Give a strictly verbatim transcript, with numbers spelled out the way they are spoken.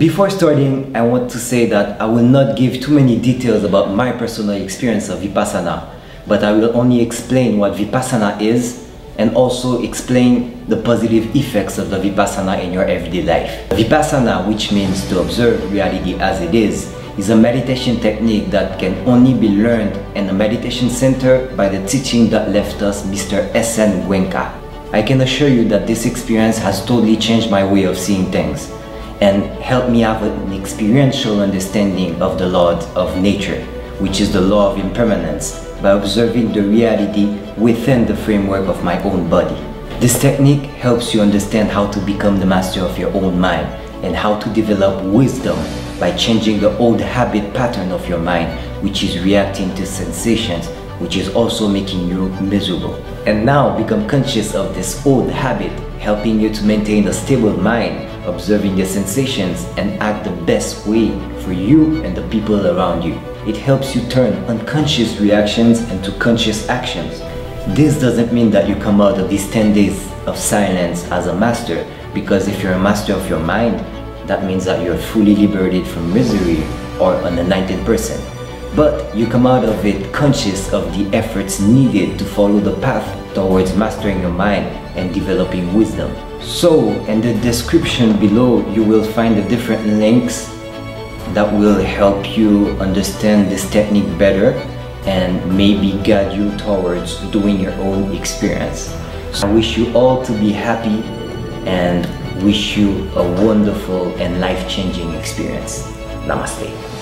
Before starting, I want to say that I will not give too many details about my personal experience of Vipassana, but I will only explain what Vipassana is and also explain the positive effects of the Vipassana in your everyday life. Vipassana, which means to observe reality as it is, is a meditation technique that can only be learned in a meditation center by the teaching that left us Mister S N Gwenka. I can assure you that this experience has totally changed my way of seeing things and helped me have an experiential understanding of the law of nature, which is the law of impermanence, by observing the reality within the framework of my own body. This technique helps you understand how to become the master of your own mind and how to develop wisdom by changing the old habit pattern of your mind, which is reacting to sensations, which is also making you miserable. And now become conscious of this old habit, helping you to maintain a stable mind, observing your sensations and act the best way for you and the people around you. It helps you turn unconscious reactions into conscious actions. This doesn't mean that you come out of these ten days of silence as a master, because if you're a master of your mind, that means that you're fully liberated from misery or an enlightened person. But you come out of it conscious of the efforts needed to follow the path towards mastering your mind and developing wisdom. So, in the description below, you will find the different links that will help you understand this technique better and maybe guide you towards doing your own experience. So I wish you all to be happy and wish you a wonderful and life-changing experience. Namaste.